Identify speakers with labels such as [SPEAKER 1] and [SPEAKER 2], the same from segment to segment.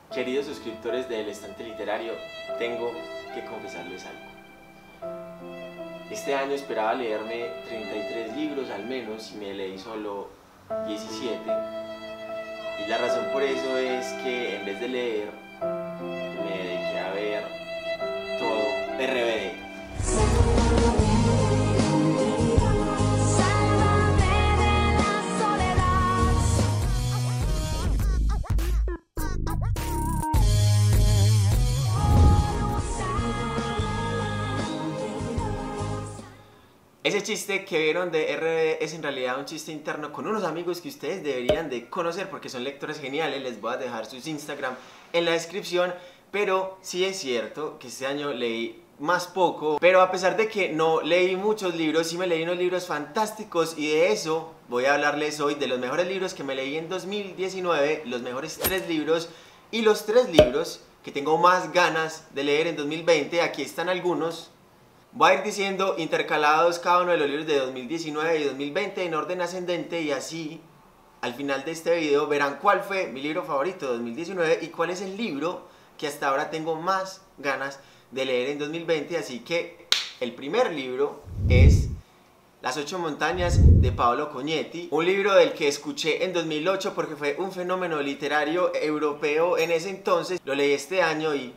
[SPEAKER 1] Queridos suscriptores del Estante Literario, tengo que confesarles algo. Este año esperaba leerme 33 libros al menos y me leí solo 17. Y la razón por eso es que en vez de leer, me dediqué a ver todo RBD. Ese chiste que vieron de RBD es en realidad un chiste interno con unos amigos que ustedes deberían de conocer porque son lectores geniales. Les voy a dejar sus Instagram en la descripción. Pero sí es cierto que este año leí más poco, pero a pesar de que no leí muchos libros, sí me leí unos libros fantásticos y de eso voy a hablarles hoy, de los mejores libros que me leí en 2019, los mejores 3 libros y los 3 libros que tengo más ganas de leer en 2020. Aquí están algunos. Voy a ir diciendo intercalados cada uno de los libros de 2019 y 2020 en orden ascendente, y así al final de este video verán cuál fue mi libro favorito de 2019 y cuál es el libro que hasta ahora tengo más ganas de leer en 2020. Así que el primer libro es Las 8 montañas de Paolo Cognetti, un libro del que escuché en 2008 porque fue un fenómeno literario europeo en ese entonces. Lo leí este año y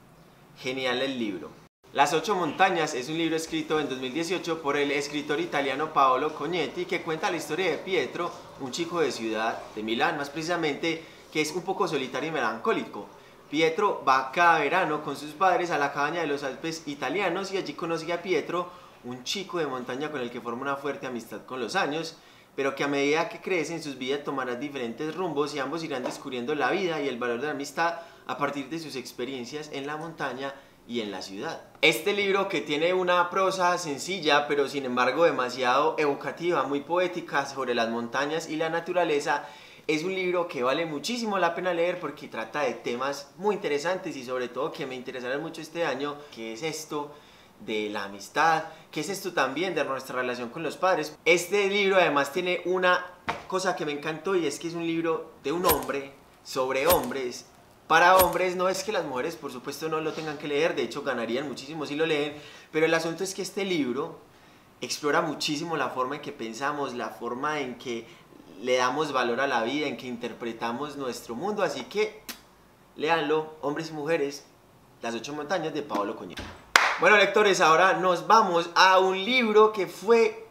[SPEAKER 1] genial el libro. Las 8 montañas es un libro escrito en 2018 por el escritor italiano Paolo Cognetti, que cuenta la historia de Pietro, un chico de ciudad, de Milán más precisamente, que es un poco solitario y melancólico. Pietro va cada verano con sus padres a la cabaña de los Alpes italianos y allí conoce a Pietro, un chico de montaña con el que forma una fuerte amistad con los años, pero que a medida que crecen sus vidas tomarán diferentes rumbos y ambos irán descubriendo la vida y el valor de la amistad a partir de sus experiencias en la montaña y en la ciudad. Este libro, que tiene una prosa sencilla pero sin embargo demasiado evocativa, muy poética, sobre las montañas y la naturaleza, es un libro que vale muchísimo la pena leer porque trata de temas muy interesantes y sobre todo que me interesaron mucho este año, que es esto de la amistad, que es esto también de nuestra relación con los padres. Este libro además tiene una cosa que me encantó, y es que es un libro de un hombre sobre hombres, para hombres. No es que las mujeres por supuesto no lo tengan que leer, de hecho ganarían muchísimo si lo leen, pero el asunto es que este libro explora muchísimo la forma en que pensamos, la forma en que le damos valor a la vida, en que interpretamos nuestro mundo. Así que léanlo, hombres y mujeres, Las 8 montañas de Paolo Cognetti. Bueno, lectores, ahora nos vamos a un libro que fue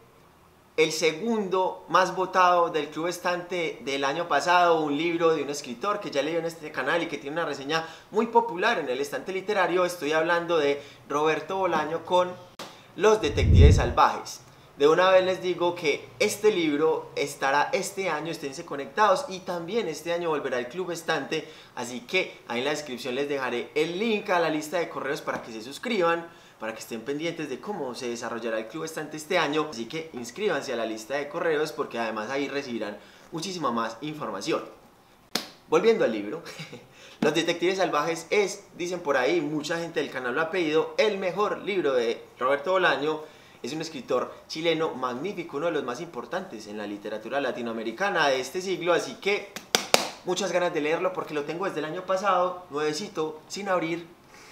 [SPEAKER 1] el segundo más votado del Club Estante del año pasado, un libro de un escritor que ya leí en este canal y que tiene una reseña muy popular en el Estante Literario. Estoy hablando de Roberto Bolaño con Los Detectives Salvajes. De una vez les digo que este libro estará este año, esténse conectados, y también este año volverá al Club Estante, así que ahí en la descripción les dejaré el link a la lista de correos para que se suscriban, para que estén pendientes de cómo se desarrollará el Club Estante este año. Así que inscríbanse a la lista de correos porque además ahí recibirán muchísima más información. Volviendo al libro, Los Detectives Salvajes es, dicen por ahí, mucha gente del canal lo ha pedido, el mejor libro de Roberto Bolaño. Es un escritor chileno magnífico, uno de los más importantes en la literatura latinoamericana de este siglo, así que muchas ganas de leerlo porque lo tengo desde el año pasado, nuevecito, sin abrir.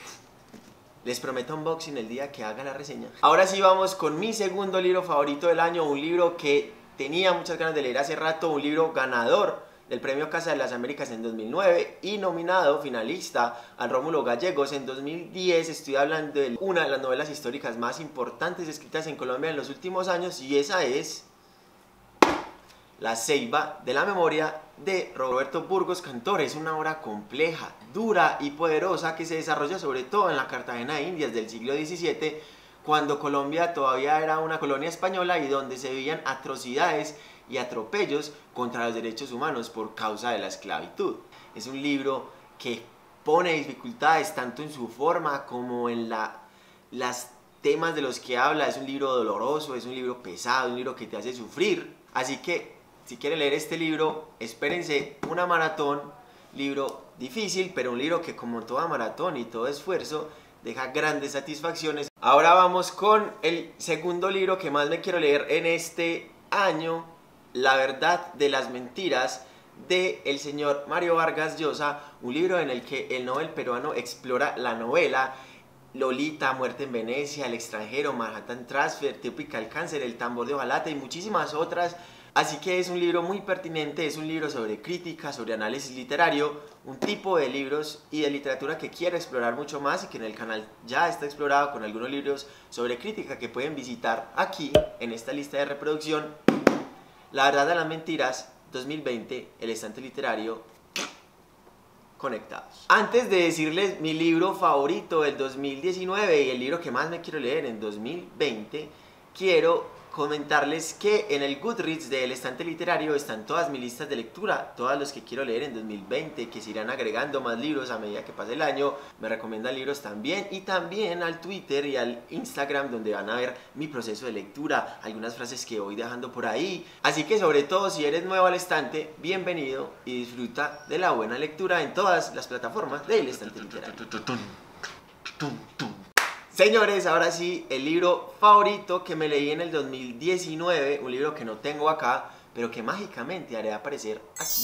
[SPEAKER 1] Les prometo unboxing el día que haga la reseña. Ahora sí vamos con mi segundo libro favorito del año, un libro que tenía muchas ganas de leer hace rato, un libro ganador del Premio Casa de las Américas en 2009 y nominado finalista al Rómulo Gallegos en 2010. Estoy hablando de una de las novelas históricas más importantes escritas en Colombia en los últimos años, y esa es La Ceiba de la memoria de Roberto Burgos Cantor. Es una obra compleja, dura y poderosa que se desarrolla sobre todo en la Cartagena de Indias del siglo XVII, cuando Colombia todavía era una colonia española y donde se veían atrocidades y atropellos contra los derechos humanos por causa de la esclavitud. Es un libro que pone dificultades tanto en su forma como en las temas de los que habla. Es un libro doloroso, es un libro pesado, un libro que te hace sufrir. Así que si quieren leer este libro, espérense una maratón. Libro difícil, pero un libro que, como toda maratón y todo esfuerzo, deja grandes satisfacciones. Ahora vamos con el segundo libro que más me quiero leer en este año, La verdad de las mentiras de el señor Mario Vargas Llosa, un libro en el que el Nobel peruano explora la novela Lolita, Muerte en Venecia, El extranjero, Manhattan Transfer, Tropical Cancer, El tambor de hojalata y muchísimas otras. Así que es un libro muy pertinente, es un libro sobre crítica, sobre análisis literario, un tipo de libros y de literatura que quiero explorar mucho más y que en el canal ya está explorado con algunos libros sobre crítica que pueden visitar aquí en esta lista de reproducción. La verdad de las mentiras, 2020, El estante literario, conectados. Antes de decirles mi libro favorito del 2019 y el libro que más me quiero leer en 2020, quiero comentarles que en el Goodreads del estante literario están todas mis listas de lectura, todos los que quiero leer en 2020, que se irán agregando más libros a medida que pase el año. Me recomiendan libros también, y también al Twitter y al Instagram, donde van a ver mi proceso de lectura, algunas frases que voy dejando por ahí. Así que sobre todo si eres nuevo al estante, bienvenido y disfruta de la buena lectura en todas las plataformas del estante literario. Señores, ahora sí, el libro favorito que me leí en el 2019, un libro que no tengo acá, pero que mágicamente haré aparecer aquí.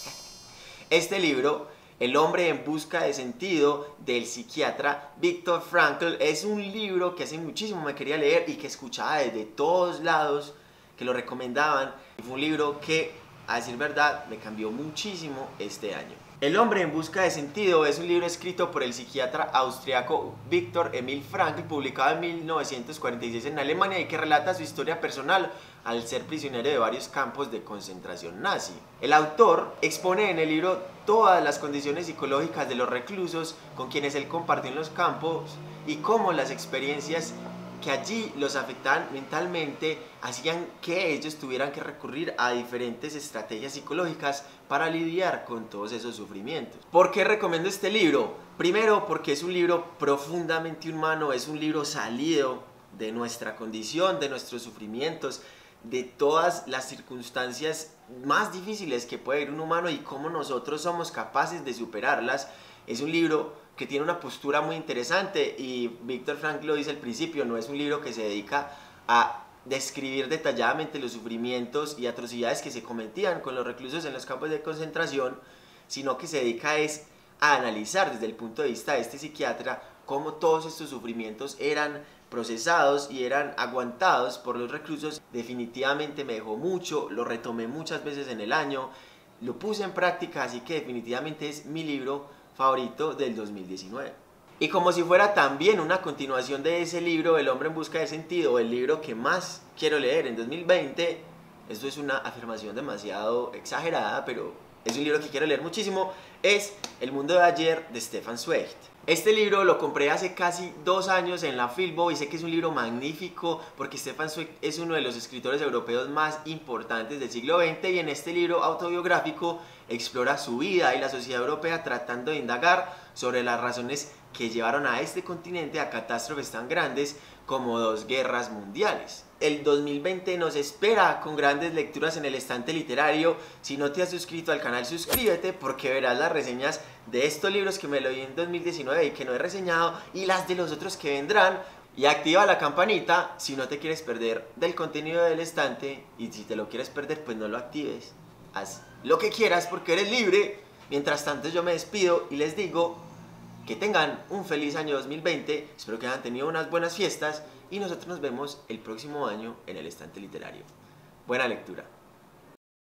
[SPEAKER 1] Este libro, El hombre en busca de sentido, del psiquiatra Viktor Frankl, es un libro que hace muchísimo me quería leer y que escuchaba desde todos lados que lo recomendaban. Fue un libro que, a decir verdad, me cambió muchísimo este año. El hombre en busca de sentido es un libro escrito por el psiquiatra austriaco Viktor Emil Frankl, publicado en 1946 en Alemania, y que relata su historia personal al ser prisionero de varios campos de concentración nazi. El autor expone en el libro todas las condiciones psicológicas de los reclusos con quienes él compartió en los campos y cómo las experiencias que allí los afectaban mentalmente hacían que ellos tuvieran que recurrir a diferentes estrategias psicológicas para lidiar con todos esos sufrimientos. ¿Por qué recomiendo este libro? Primero, porque es un libro profundamente humano, es un libro salido de nuestra condición, de nuestros sufrimientos, de todas las circunstancias más difíciles que puede vivir un humano y cómo nosotros somos capaces de superarlas. Es un libro que tiene una postura muy interesante, y Viktor Frankl lo dice al principio, no es un libro que se dedica a describir detalladamente los sufrimientos y atrocidades que se cometían con los reclusos en los campos de concentración, sino que se dedica a analizar desde el punto de vista de este psiquiatra cómo todos estos sufrimientos eran procesados y eran aguantados por los reclusos. Definitivamente me dejó mucho, lo retomé muchas veces en el año, lo puse en práctica, así que definitivamente es mi libro favorito del 2019. Y como si fuera también una continuación de ese libro, El hombre en busca de sentido, el libro que más quiero leer en 2020, esto es una afirmación demasiado exagerada, pero es un libro que quiero leer muchísimo, es El mundo de ayer, de Stefan Zweig. Este libro lo compré hace casi 2 años en la Filbo y sé que es un libro magnífico porque Stefan Zweig es uno de los escritores europeos más importantes del siglo XX, y en este libro autobiográfico explora su vida y la sociedad europea tratando de indagar sobre las razones que llevaron a este continente a catástrofes tan grandes como 2 guerras mundiales. El 2020 nos espera con grandes lecturas en el estante literario. Si no te has suscrito al canal, suscríbete porque verás las reseñas de estos libros que me leí en 2019 y que no he reseñado, y las de los otros que vendrán. Y activa la campanita si no te quieres perder del contenido del estante, y si te lo quieres perder pues no lo actives. Haz lo que quieras porque eres libre. Mientras tanto yo me despido y les digo que tengan un feliz año 2020, espero que hayan tenido unas buenas fiestas y nosotros nos vemos el próximo año en el estante literario. Buena lectura.